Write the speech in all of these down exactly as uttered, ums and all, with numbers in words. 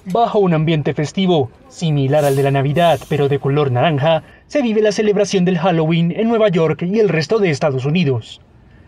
Bajo un ambiente festivo, similar al de la Navidad, pero de color naranja, se vive la celebración del Halloween en Nueva York y el resto de Estados Unidos.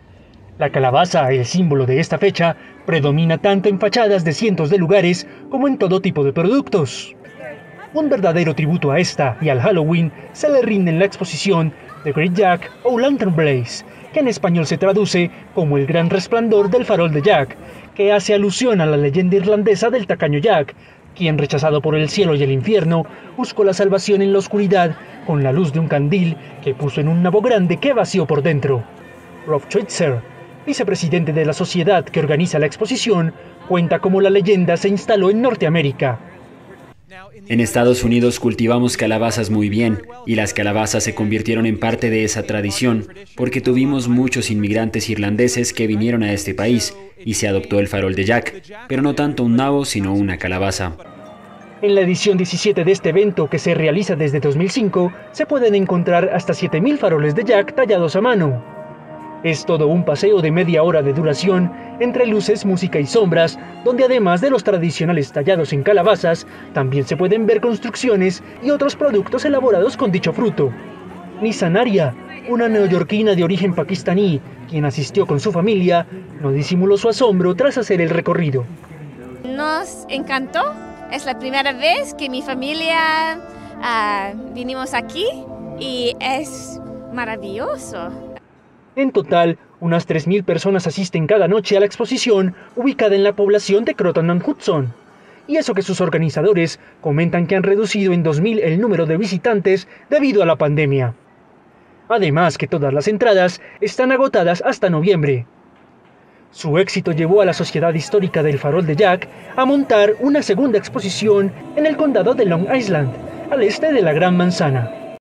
La calabaza, el símbolo de esta fecha, predomina tanto en fachadas de cientos de lugares como en todo tipo de productos. Un verdadero tributo a esta y al Halloween se le rinde en la exposición The Great Jack o Lantern Blaze, que en español se traduce como el gran resplandor del farol de Jack, que hace alusión a la leyenda irlandesa del tacaño Jack, quien, rechazado por el cielo y el infierno, buscó la salvación en la oscuridad con la luz de un candil que puso en un nabo grande que vació por dentro. Rob Schweitzer, vicepresidente de la sociedad que organiza la exposición, cuenta cómo la leyenda se instaló en Norteamérica. En Estados Unidos cultivamos calabazas muy bien, y las calabazas se convirtieron en parte de esa tradición, porque tuvimos muchos inmigrantes irlandeses que vinieron a este país, y se adoptó el farol de Jack, pero no tanto un nabo, sino una calabaza. En la edición diecisiete de este evento, que se realiza desde dos mil cinco, se pueden encontrar hasta siete mil faroles de Jack tallados a mano. Es todo un paseo de media hora de duración, entre luces, música y sombras, donde además de los tradicionales tallados en calabazas, también se pueden ver construcciones y otros productos elaborados con dicho fruto. Nissan Arya, una neoyorquina de origen pakistaní, quien asistió con su familia, no disimuló su asombro tras hacer el recorrido. Nos encantó, es la primera vez que mi familia uh, vinimos aquí y es maravilloso. En total, unas tres mil personas asisten cada noche a la exposición ubicada en la población de Croton-on-Hudson. Y eso que sus organizadores comentan que han reducido en dos mil el número de visitantes debido a la pandemia. Además que todas las entradas están agotadas hasta noviembre. Su éxito llevó a la Sociedad Histórica del Farol de Jack a montar una segunda exposición en el condado de Long Island, al este de la Gran Manzana.